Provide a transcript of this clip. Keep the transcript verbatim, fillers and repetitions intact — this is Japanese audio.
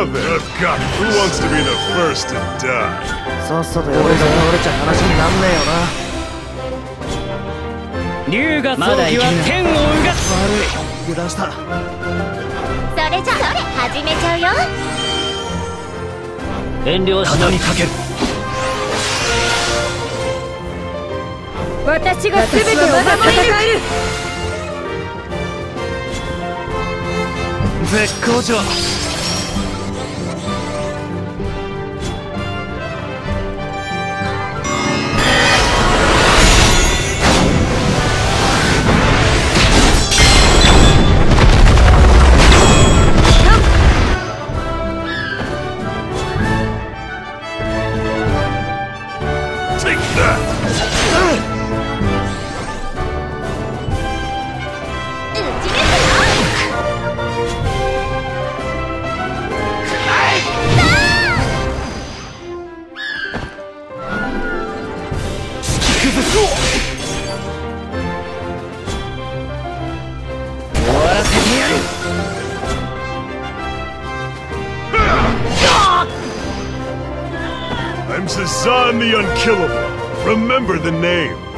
Now then, I've got who wants to be the first to die? さっさと俺が倒れちゃ話になんねえよな。 龍がまだ生きる。天をうがす。 悪い、油断した。 それじゃ始めちゃうよ。 遠慮しない。かける。 私が全てを守れる。 絶好調。 I'm Zazan the Unkillable. Remember the name.